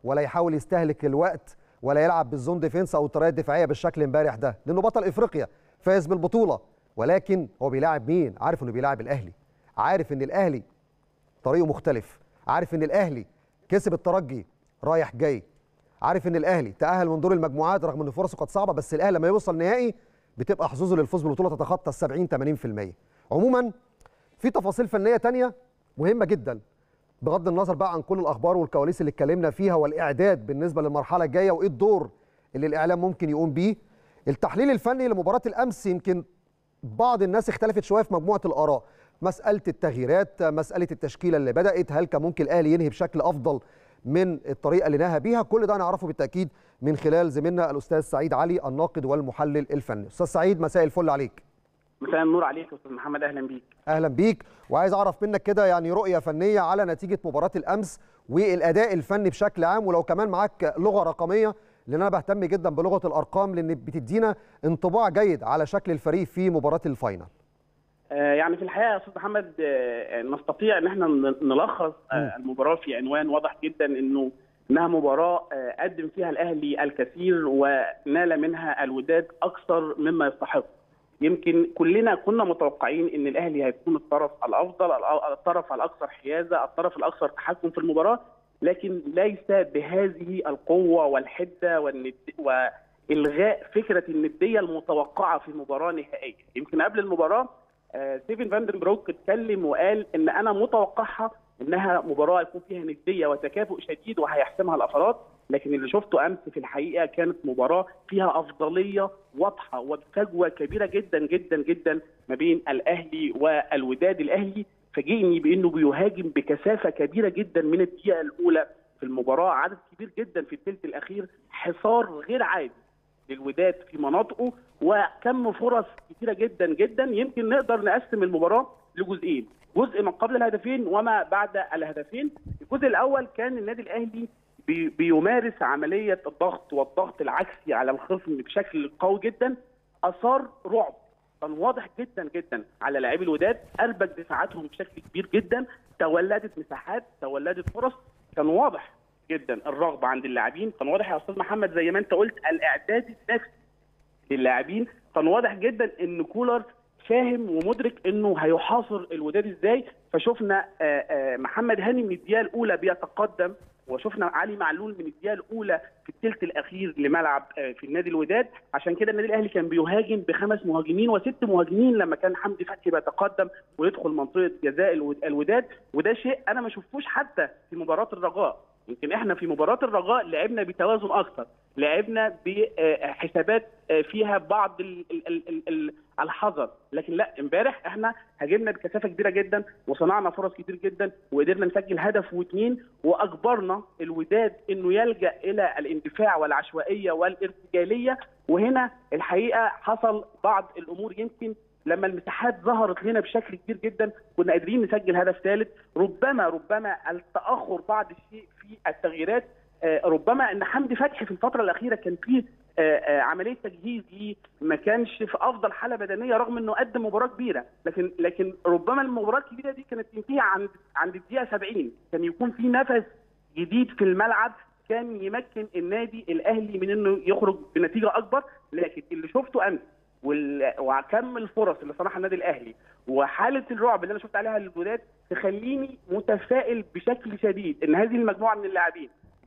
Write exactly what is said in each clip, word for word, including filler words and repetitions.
ولا يحاول يستهلك الوقت ولا يلعب بالزون ديفنس او الطريقه الدفاعيه بالشكل امبارح ده، لانه بطل افريقيا فاز بالبطوله. ولكن هو بيلاعب مين؟ عارف انه بيلاعب الاهلي، عارف ان الاهلي طريقه مختلف، عارف ان الاهلي كسب الترجي رايح جاي، عارف ان الاهلي تاهل من دور المجموعات رغم ان فرصه كانت صعبه، بس الاهلي لما يوصل نهائي بتبقى حظوظه للفوز بالبطوله تتخطى ال سبعين ثمانين في المية. عموما في تفاصيل فنيه ثانيه مهمه جدا بغض النظر بقى عن كل الاخبار والكواليس اللي اتكلمنا فيها والاعداد بالنسبه للمرحله الجايه وايه الدور اللي الاعلام ممكن يقوم بيه. التحليل الفني لمباراه الامس يمكن بعض الناس اختلفت شويه في مجموعه الاراء، مساله التغييرات، مساله التشكيله اللي بدات، هل كان ممكن الاهلي ينهي بشكل افضل من الطريقه اللي نهى بيها؟ كل ده هنعرفه بالتاكيد من خلال زميلنا الاستاذ سعيد علي الناقد والمحلل الفني. استاذ سعيد مساء الفل عليك. مساء النور عليك يا استاذ محمد، اهلا بيك. اهلا بيك، وعايز اعرف منك كده يعني رؤيه فنيه على نتيجه مباراه الامس والاداء الفني بشكل عام، ولو كمان معاك لغه رقميه لان انا بهتم جدا بلغه الارقام لان بتدينا انطباع جيد على شكل الفريق في مباراه الفاينل. آه يعني في الحقيقه يا استاذ محمد آه نستطيع ان احنا نلخص آه المباراه في عنوان واضح جدا، انه انها مباراه آه قدم فيها الاهلي الكثير ونال منها الوداد اكثر مما يستحق. يمكن كلنا كنا متوقعين ان الاهلي هيكون الطرف الافضل، الطرف الاكثر حيازه، الطرف الاكثر تحكم في المباراه، لكن ليس بهذه القوه والحده والند... والغاء فكره النديه المتوقعه في مباراه نهائيه. يمكن قبل المباراه آه ستيفن فاندن بروك اتكلم وقال ان انا متوقعها انها مباراه يكون فيها نديه وتكافؤ شديد وهيحسمها الافراد، لكن اللي شفته امس في الحقيقه كانت مباراه فيها افضليه واضحه وفجوه كبيره جدا جدا جدا ما بين الاهلي والوداد. الاهلي فاجئني بانه بيهاجم بكثافه كبيره جدا من الدقيقه الاولى في المباراه، عدد كبير جدا في الثلث الاخير، حصار غير عادي للوداد في مناطقه وكم فرص كثيره جدا جدا. يمكن نقدر نقسم المباراه لجزئين، جزء من قبل الهدفين وما بعد الهدفين. الجزء الاول كان النادي الاهلي بي بيمارس عمليه الضغط والضغط العكسي على الخصم بشكل قوي جدا، اثار رعب كان واضح جدا جدا على لاعبي الوداد، اربك دفاعاتهم بشكل كبير جدا، تولدت مساحات، تولدت فرص، كان واضح جدا الرغبه عند اللاعبين، كان واضح يا استاذ محمد زي ما انت قلت الاعداد النفسي للاعبين، كان واضح جدا ان كولر فاهم ومدرك انه هيحاصر الوداد ازاي. فشفنا محمد هاني من الدقيقه الاولى بيتقدم، وشفنا علي معلول من الدقيقه الاولى في الثلث الاخير لملعب في النادي الوداد. عشان كده النادي الاهلي كان بيهاجم بخمس مهاجمين وست مهاجمين لما كان حمدي فتحي بيتقدم ويدخل منطقه جزاء الوداد، وده شيء انا ما شفتوش حتى في مباراه الرجاء. يمكن احنا في مباراه الرجاء لعبنا بتوازن اكثر، لعبنا بحسابات فيها بعض الحذر، لكن لا، امبارح احنا هاجمنا بكثافه كبيره جدا وصنعنا فرص كتير جدا وقدرنا نسجل هدف واثنين، واجبرنا الوداد انه يلجا الى الاندفاع والعشوائيه والارتجاليه. وهنا الحقيقه حصل بعض الامور، يمكن لما المساحات ظهرت لنا بشكل كبير جدا كنا قادرين نسجل هدف ثالث. ربما ربما التاخر بعض الشيء في التغييرات، ربما ان حمدي فتحي في الفتره الاخيره كان فيه عمليه تجهيز ليه، ما كانش في افضل حاله بدنيه رغم انه قدم مباراه كبيره، لكن لكن ربما المباراه الكبيره دي كانت تنتهي عند عند الدقيقه سبعين، كان يكون في نفس جديد في الملعب كان يمكن النادي الاهلي من انه يخرج بنتيجه اكبر. لكن اللي شفته امس وكم الفرص اللي صنعها النادي الاهلي وحاله الرعب اللي انا شفت عليها للوداد تخليني متفائل بشكل شديد ان هذه المجموعه من اللاعبين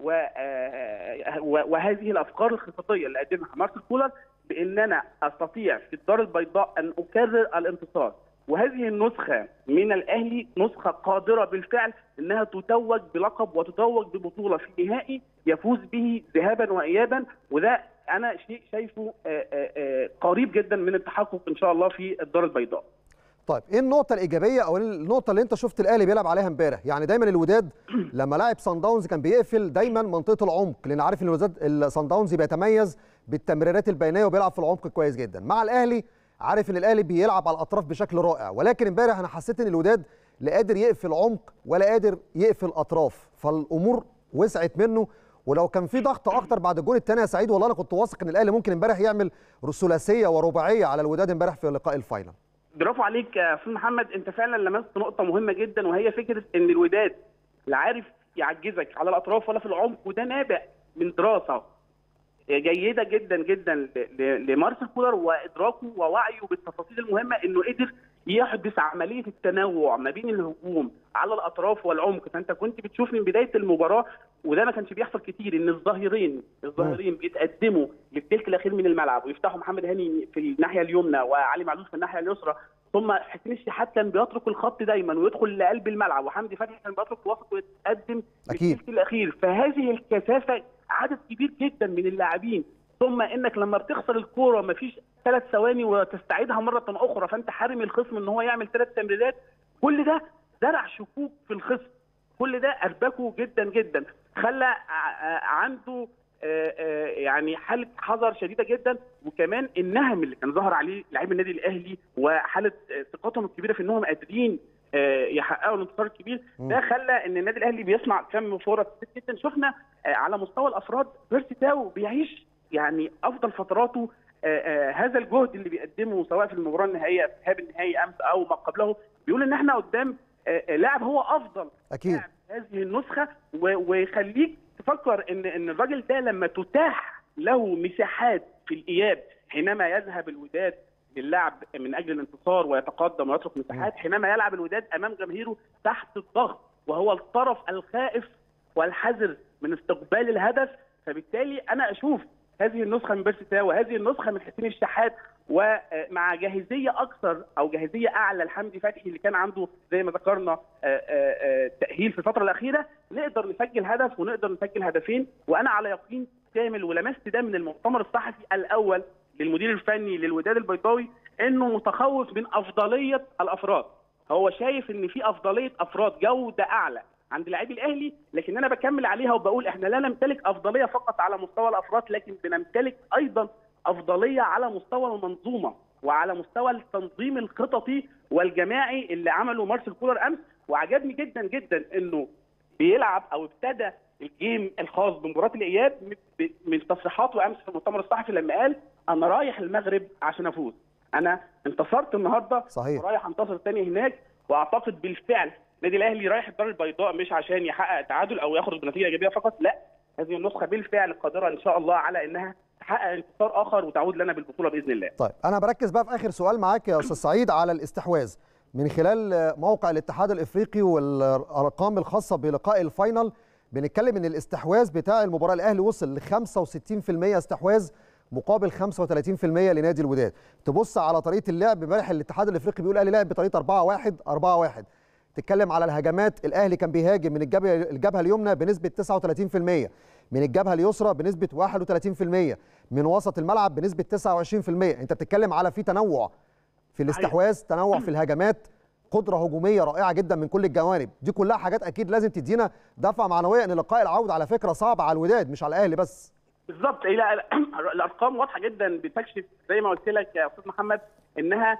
وهذه الافكار الخططيه اللي قدمها مارسيل كولر بان انا استطيع في الدار البيضاء ان اكرر الانتصار. وهذه النسخه من الاهلي نسخه قادره بالفعل انها تتوج بلقب وتتوج ببطوله في نهائي يفوز به ذهابا وايابا، وده انا شيء شايفه قريب جدا من التحقق ان شاء الله في الدار البيضاء. طيب ايه النقطة الإيجابية أو النقطة اللي أنت شفت الأهلي بيلعب عليها امبارح؟ يعني دايما الوداد لما لاعب صن داونز كان بيقفل دايما منطقة العمق، لأن عارف إن الوداد الصن داونز بيتميز بالتمريرات البينية وبيلعب في العمق كويس جدا. مع الأهلي عارف إن الأهلي بيلعب على الأطراف بشكل رائع، ولكن امبارح أنا حسيت إن الوداد لا قادر يقفل عمق ولا قادر يقفل أطراف، فالأمور وسعت منه. ولو كان في ضغط اكتر بعد الجول الثاني يا سعيد، والله انا كنت واثق ان الاهلي ممكن امبارح يعمل ثلاثيه ورباعيه على الوداد امبارح في لقاء الفاينل. برافو عليك يا استاذ محمد، انت فعلا لمست نقطه مهمه جدا، وهي فكره ان الوداد اللي عارف يعجزك على الاطراف ولا في العمق، وده نابع من دراسه جيده جدا جدا لمارسيل كولر وادراكه ووعيه بالتفاصيل المهمه، انه قدر يحدث عمليه التنوع ما بين الهجوم على الاطراف والعمق. فانت كنت بتشوف من بدايه المباراه، وده ما كانش بيحصل كتير، ان الظاهرين الظاهرين بيتقدموا للثلث الاخير من الملعب ويفتحوا محمد هاني في الناحيه اليمنى وعلي معلول في الناحيه اليسرى، ثم حسين الشحات كان بيترك الخط دايما ويدخل لقلب الملعب، وحمدي فتحي كان بيترك الوسط ويتقدم للثلث الاخير. فهذه الكثافه عدد كبير جدا من اللاعبين، ثم انك لما بتخسر الكوره مفيش ثلاث ثواني وتستعيدها مره اخرى، فانت حارم الخصم ان هو يعمل ثلاث تمريرات. كل ده زرع شكوك في الخصم، كل ده اربكه جدا جدا، خلى عنده يعني حاله حذر شديده جدا. وكمان النهم اللي كان ظهر عليه لاعبي النادي الاهلي وحاله ثقتهم الكبيره في انهم قادرين يحققوا الانتصار الكبير، ده خلى ان النادي الاهلي بيصنع كم فرص جدا. شفنا على مستوى الافراد بيرسي تاو بيعيش يعني افضل فتراته. هذا الجهد اللي بيقدمه سواء في المباراه النهائيه في ذهاب النهائي امس او ما قبله، بيقول ان احنا قدام لاعب هو افضل اكيد لاعب هذه النسخه، ويخليك تفكر ان ان الراجل ده لما تتاح له مساحات في الاياب، حينما يذهب الوداد للعب من اجل الانتصار ويتقدم ويترك مساحات، حينما يلعب الوداد امام جماهيره تحت الضغط وهو الطرف الخائف والحذر من استقبال الهدف. فبالتالي انا اشوف هذه النسخه من بيرسي تاو وهذه النسخه من حسين الشحات، ومع جاهزيه اكثر او جاهزيه اعلى لحمدي فتحي اللي كان عنده زي ما ذكرنا تاهيل في الفتره الاخيره، نقدر نسجل هدف ونقدر نسجل هدفين. وانا على يقين كامل، ولمست ده من المؤتمر الصحفي الاول للمدير الفني للوداد البيضاوي، انه متخوف من افضليه الافراد. هو شايف ان في افضليه افراد جوده اعلى عند لاعبي الاهلي، لكن انا بكمل عليها وبقول احنا لا نمتلك افضليه فقط على مستوى الافراد، لكن بنمتلك ايضا افضليه على مستوى المنظومه وعلى مستوى التنظيم الخططي والجماعي اللي عمله مارسيل كولر امس. وعجبني جدا جدا انه بيلعب او ابتدى الجيم الخاص بمباراه الاياب من تصريحاته امس في المؤتمر الصحفي لما قال انا رايح المغرب عشان افوز، انا انتصرت النهارده صحيح ورايح انتصر تاني هناك. واعتقد بالفعل النادي الاهلي رايح الدار البيضاء مش عشان يحقق تعادل او يخرج بنتيجه ايجابيه فقط، لا، هذه النسخه بالفعل قادره ان شاء الله على انها تحقق انتصار اخر وتعود لنا بالبطوله باذن الله. طيب انا بركز بقى في اخر سؤال معاك يا استاذ سعيد على الاستحواذ من خلال موقع الاتحاد الافريقي والارقام الخاصه بلقاء الفاينل. بنتكلم ان الاستحواذ بتاع المباراه الاهلي وصل ل خمسة وستين بالمئة استحواذ مقابل خمسة وثلاثين بالمئة لنادي الوداد. تبص على طريقه اللعب، امبارح الاتحاد الافريقي بيقول الاهلي لعب بطريقه أربعة واحد أربعة واحد. تتكلم على الهجمات، الاهلي كان بيهاجم من الجبهه الجبهه اليمنى بنسبه تسعة وثلاثين بالمئة، من الجبهه اليسرى بنسبه واحد وثلاثين بالمئة، من وسط الملعب بنسبه تسعة وعشرين بالمئة. انت بتتكلم على في تنوع في الاستحواذ، تنوع في الهجمات، قدره هجوميه رائعه جدا من كل الجوانب. دي كلها حاجات اكيد لازم تدينا دفعه معنويه ان لقاء العوده على فكره صعب على الوداد مش على الاهلي بس. بالظبط، الارقام واضحه جدا بتكشف زي ما قلت لك يا استاذ محمد انها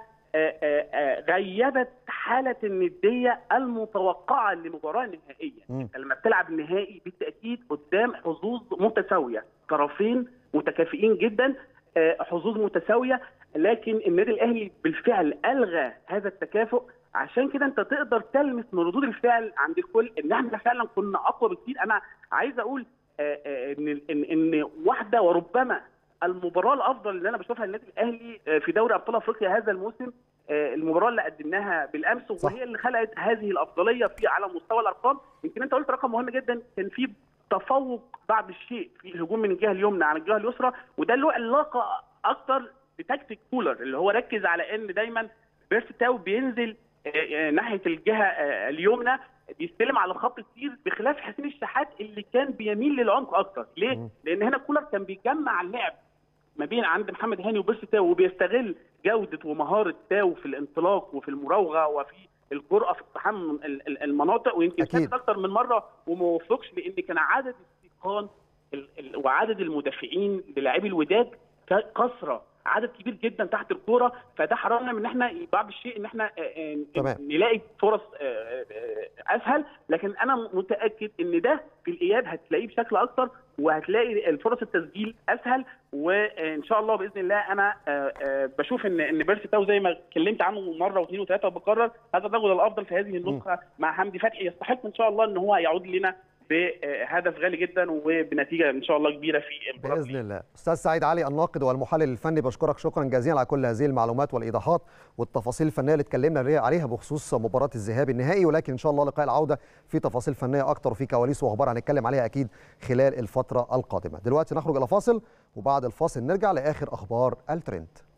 غيبت حاله النديه المتوقعه لمباراه نهائيه. لما بتلعب نهائي بالتاكيد قدام حظوظ متساويه، طرفين متكافئين جدا، حظوظ متساويه، لكن النادي الاهلي بالفعل الغى هذا التكافؤ. عشان كده انت تقدر تلمس من ردود الفعل عند الكل ان احنا فعلا كنا اقوى بكتير. انا عايز اقول ان ان ان واحده وربما المباراه الافضل اللي انا بشوفها للنادي الاهلي في دوري ابطال افريقيا هذا الموسم، المباراه اللي قدمناها بالامس، وهي اللي خلقت هذه الافضليه في على مستوى الارقام. يمكن انت قلت رقم مهم جدا، كان في تفوق بعض الشيء في الهجوم من الجهه اليمنى عن الجهه اليسرى، وده له علاقه اكتر بتكتيك كولر اللي هو ركز على ان دايما بيرسي تاو بينزل ناحيه الجهه اليمنى بيستلم على الخط كتير، بخلاف حسين الشحات اللي كان بيميل للعمق اكتر. ليه؟ لان هنا كولر كان بيجمع اللعب ما بين عند محمد هاني وبيرسي تاو، وبيستغل جوده ومهاره تاو في الانطلاق وفي المراوغه وفي الجرأه في اقتحام المناطق. ويمكن كانت اكتر من مره وما وفقش، لان كان عدد الاستيقان وعدد المدافعين للاعبي الوداد كثره، عدد كبير جدا تحت الكوره، فده حرمنا من ان احنا بعض الشيء ان احنا نلاقي فرص اسهل. لكن انا متاكد ان ده في الاياب هتلاقيه بشكل اكثر، وهتلاقي الفرص التسجيل اسهل. وان شاء الله باذن الله انا بشوف ان ان بيرسي تاو زي ما اتكلمت عنه مره واثنين وثلاثه وبكرر، هذا الرجل الافضل في هذه النسخه مع حمدي فتحي، يستحق ان شاء الله ان هو يعود لنا بهدف غالي جدا وبنتيجه ان شاء الله كبيره في المباراه باذن الله. استاذ سعيد علي الناقد والمحلل الفني، بشكرك شكرا جزيلا على كل هذه المعلومات والايضاحات والتفاصيل الفنيه اللي اتكلمنا عليها بخصوص مباراه الذهاب النهائي، ولكن ان شاء الله لقاء العوده في تفاصيل فنيه اكتر وفي كواليس واخبار هنتكلم عليها اكيد خلال الفتره القادمه. دلوقتي نخرج الى فاصل، وبعد الفاصل نرجع لاخر اخبار الترند.